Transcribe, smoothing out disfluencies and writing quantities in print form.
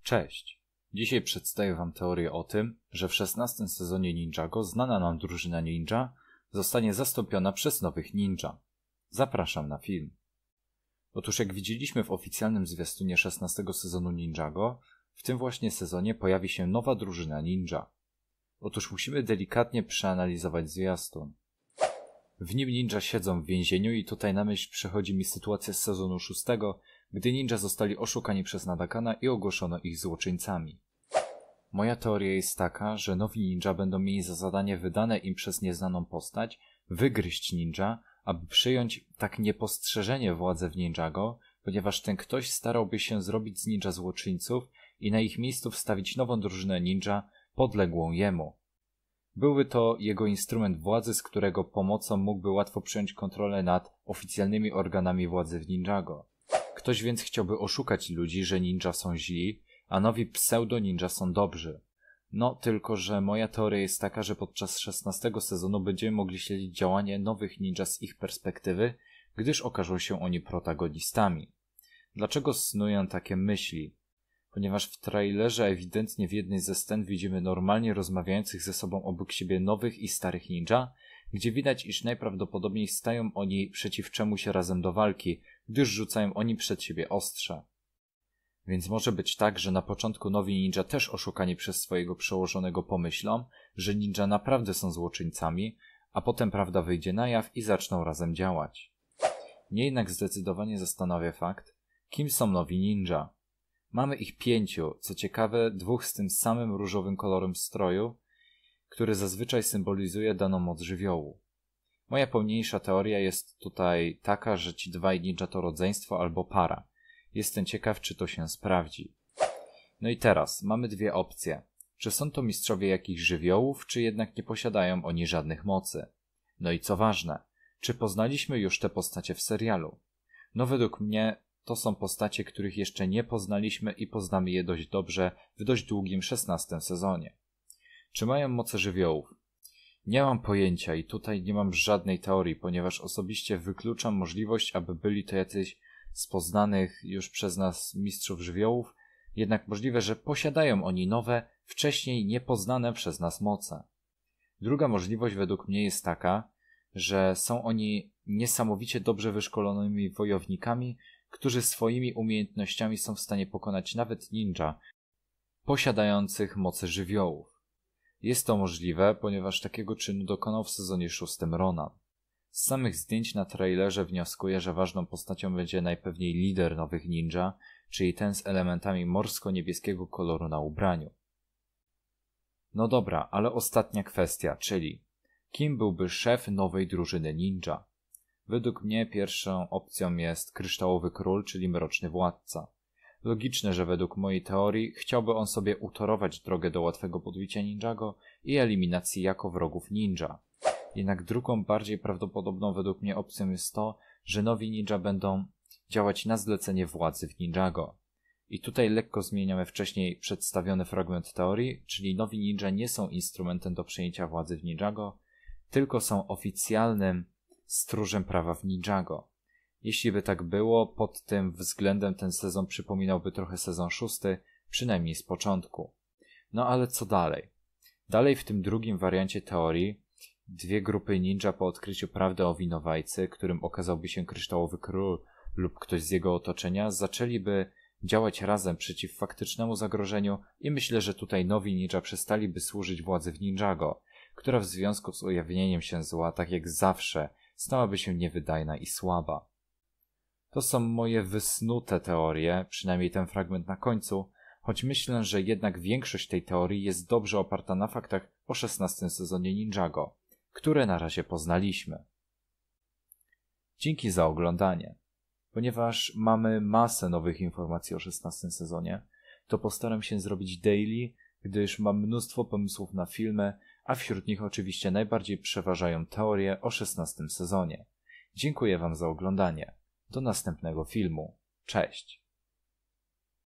Cześć! Dzisiaj przedstawię Wam teorię o tym, że w 16 sezonie Ninjago znana nam drużyna ninja zostanie zastąpiona przez nowych ninja. Zapraszam na film. Otóż jak widzieliśmy w oficjalnym zwiastunie 16 sezonu Ninjago, w tym właśnie sezonie pojawi się nowa drużyna ninja. Otóż musimy delikatnie przeanalizować zwiastun. W nim ninja siedzą w więzieniu i tutaj na myśl przychodzi mi sytuacja z sezonu 6, gdy ninja zostali oszukani przez Nadakana i ogłoszono ich złoczyńcami. Moja teoria jest taka, że nowi ninja będą mieli za zadanie wydane im przez nieznaną postać wygryźć ninja, aby przyjąć tak niepostrzeżenie władzę w Ninjago, ponieważ ten ktoś starałby się zrobić z ninja złoczyńców i na ich miejscu wstawić nową drużynę ninja podległą jemu. Byłby to jego instrument władzy, z którego pomocą mógłby łatwo przejąć kontrolę nad oficjalnymi organami władzy w Ninjago. Ktoś więc chciałby oszukać ludzi, że ninja są źli, a nowi pseudo-ninja są dobrzy. No, tylko że moja teoria jest taka, że podczas 16 sezonu będziemy mogli śledzić działanie nowych ninja z ich perspektywy, gdyż okażą się oni protagonistami. Dlaczego snuję takie myśli? Ponieważ w trailerze ewidentnie w jednej ze scen widzimy normalnie rozmawiających ze sobą obok siebie nowych i starych ninja, gdzie widać, iż najprawdopodobniej stają oni przeciw czemuś razem do walki, gdyż rzucają oni przed siebie ostrza. Więc może być tak, że na początku nowi ninja też oszukani przez swojego przełożonego pomyślą, że ninja naprawdę są złoczyńcami, a potem prawda wyjdzie na jaw i zaczną razem działać. Mnie jednak zdecydowanie zastanawia fakt, kim są nowi ninja. Mamy ich 5, co ciekawe 2 z tym samym różowym kolorem stroju, który zazwyczaj symbolizuje daną moc żywiołu. Moja pełniejsza teoria jest tutaj taka, że ci 2 ninja to rodzeństwo albo para. Jestem ciekaw, czy to się sprawdzi. No i teraz mamy 2 opcje. Czy są to mistrzowie jakichś żywiołów, czy jednak nie posiadają oni żadnych mocy? No i co ważne, czy poznaliśmy już te postacie w serialu? No według mnie to są postacie, których jeszcze nie poznaliśmy i poznamy je dość dobrze w dość długim 16 sezonie. Czy mają moce żywiołów? Nie mam pojęcia i tutaj nie mam żadnej teorii, ponieważ osobiście wykluczam możliwość, aby byli to jacyś z poznanych już przez nas mistrzów żywiołów, jednak możliwe, że posiadają oni nowe, wcześniej niepoznane przez nas moce. Druga możliwość według mnie jest taka, że są oni niesamowicie dobrze wyszkolonymi wojownikami, którzy swoimi umiejętnościami są w stanie pokonać nawet ninja posiadających moce żywiołów. Jest to możliwe, ponieważ takiego czynu dokonał w sezonie 6 Ronan. Z samych zdjęć na trailerze wnioskuję, że ważną postacią będzie najpewniej lider nowych ninja, czyli ten z elementami morsko-niebieskiego koloru na ubraniu. No dobra, ale ostatnia kwestia, czyli kim byłby szef nowej drużyny ninja? Według mnie pierwszą opcją jest Kryształowy Król, czyli Mroczny Władca. Logiczne, że według mojej teorii chciałby on sobie utorować drogę do łatwego podbicia Ninjago i eliminacji jako wrogów ninja. Jednak drugą, bardziej prawdopodobną według mnie opcją jest to, że nowi ninja będą działać na zlecenie władzy w Ninjago. I tutaj lekko zmieniamy wcześniej przedstawiony fragment teorii, czyli nowi ninja nie są instrumentem do przejęcia władzy w Ninjago, tylko są oficjalnym stróżem prawa w Ninjago. Jeśli by tak było, pod tym względem ten sezon przypominałby trochę sezon 6, przynajmniej z początku. No ale co dalej? Dalej w tym drugim wariancie teorii 2 grupy ninja po odkryciu prawdy o winowajcy, którym okazałby się Kryształowy Król lub ktoś z jego otoczenia, zaczęliby działać razem przeciw faktycznemu zagrożeniu i myślę, że tutaj nowi ninja przestaliby służyć władzy w Ninjago, która w związku z ujawnieniem się zła, tak jak zawsze, stałaby się niewydajna i słaba. To są moje wysnute teorie, przynajmniej ten fragment na końcu, choć myślę, że jednak większość tej teorii jest dobrze oparta na faktach o 16 sezonie Ninjago, które na razie poznaliśmy. Dzięki za oglądanie. Ponieważ mamy masę nowych informacji o 16 sezonie, to postaram się zrobić daily, gdyż mam mnóstwo pomysłów na filmy, a wśród nich oczywiście najbardziej przeważają teorie o 16 sezonie. Dziękuję Wam za oglądanie. Do następnego filmu. Cześć!